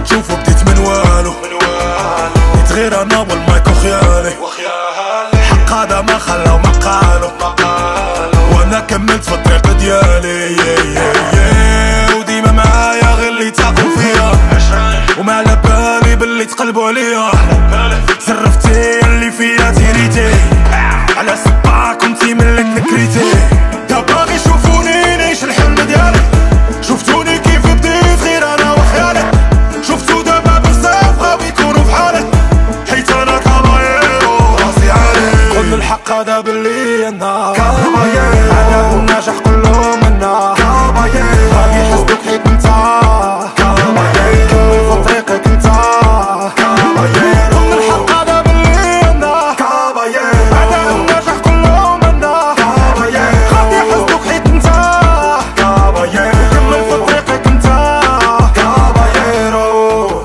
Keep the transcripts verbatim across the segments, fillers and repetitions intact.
شوفوا بديت من والو بديت غير انا والمايك وخيالي، حق هذا ما خلى وما قالو، وانا كملت في الطريق ديالي. وديما معايا غير اللي تاقوا فيا، وما على بالي باللي تقلبوا عليا. زرفتي اللي فيا تيريتي على سبا كنتي ملك نكريتي. دابا غي يشوفوني نعيش الحلم ديالي، شفتوني كيف بديت غير انا وخيالي. شفتو دابا بزاف بغاو يكونوا بحالي، حيت انا كابايرو راسي عالي. كل الحق هذا باللي انا كابايرو، انا الناجح كلهم انا كابايرو. غادي يحسدوك حيت نتا كابايرو، كمل في طريقك نتا كابايرو. كل الحق هذا باللي انا كابايرو، انا الناجح كلهم انا كابايرو. غادي يحسدوك حيت نتا كابايرو، كمل في طريقك نتا كابايرو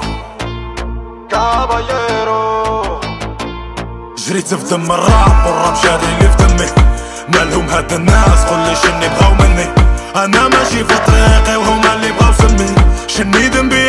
كابايرو. جريت في دم الراب والراب شادي اللي في دمي، مالهم هاد الناس قولي شني بغاو مني. انا ماشي في طريقي وهما اللي بغاو سمي، شني ذنبي